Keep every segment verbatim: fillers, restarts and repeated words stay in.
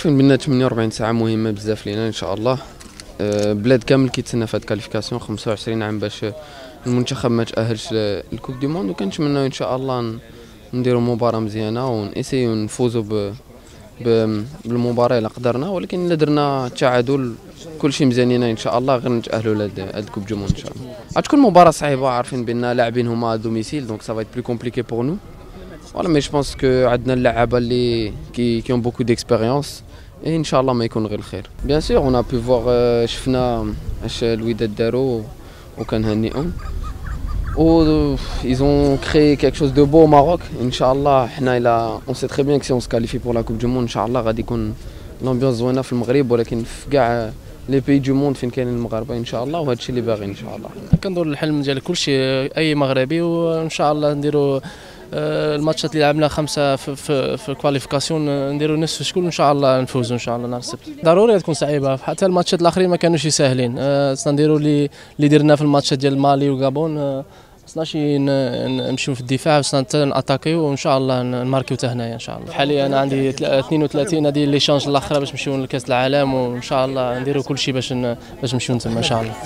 عارفين بان ثمانية وأربعين ساعه مهمه بزاف لينا ان شاء الله. بلاد كامل كيتسنى في هاد الكاليفيكاسيون خمسة وعشرين عام باش المنتخب ما تاهلش للكوب دو موند، وكنتمناو ان شاء الله نديروا مباراه مزيانه ونسيو نفوزوا ب بالمباراه الا قدرنا، ولكن الا درنا التعادل كلشي مزيانين ان شاء الله غير نتاهلوا لهاد الكوب دو موند ان شاء الله. غتكون مباراه صعيبه، عارفين بان لاعبين هما دوميسيل دونك سا فا بلو كومبليكي بور نو. فوالا مي جو بونس كو عندنا اللعابه اللي كي كي اون بوكو ديكسبيريونس اي ان شاء الله ما يكون غير الخير. بيان سور اون بو فوار، شفنا اش الوداد داروا وكنهنئهم و ils ont créé quelque chose de beau au Maroc. Inch'Allah حنا الى on sait très bien que si on se qualifie pour la coupe du monde Inch'Allah غادي يكون l'ambiance زوينه في المغرب، ولكن في كاع لي بيي دو موند فين كاينين المغاربه ان شاء الله، وهذا الشيء اللي باغي ان شاء الله. كنظن الحلم ديال كلشي اي مغربي، وان شاء الله نديروا الماتشات اللي لعبنا خمسه في في, في الكواليفيكاسيون نديروا نصف شكون ان شاء الله نفوزوا ان شاء الله نهار السبت. ضروري تكون صعيبه، حتى الماتشات الاخرين ما كانوش ساهلين. نديروا اللي اللي درنا في الماتشات ديال مالي وغابون، ماشي نمشيو في الدفاع، بس ناتاكيو وان شاء الله نماركيو حتى هنايا ان شاء الله. حاليا انا عندي اثنين وثلاثين، هذه لي شانج الاخرى باش نمشيو لكاس العالم، وان شاء الله نديروا كل شيء باش باش نمشيو تما ان شاء الله.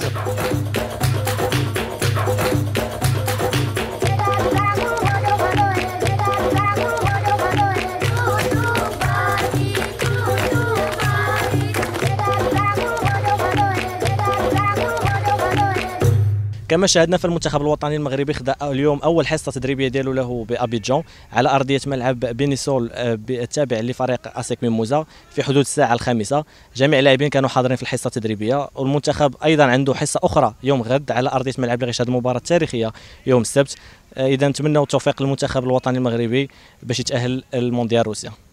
كما شاهدنا فالمنتخب الوطني المغربي خدا اليوم اول حصه تدريبيه ديالو له بابيجان على ارضيه ملعب بينيسول التابع لفريق اسيك ميموزا في حدود الساعه الخامسه. جميع اللاعبين كانوا حاضرين في الحصه التدريبيه، والمنتخب ايضا عنده حصه اخرى يوم غد على ارضيه ملعب اللي غيشهد المباراه التاريخيه يوم السبت. اذا نتمنوا التوفيق للمنتخب الوطني المغربي باش يتاهل المونديال روسيا.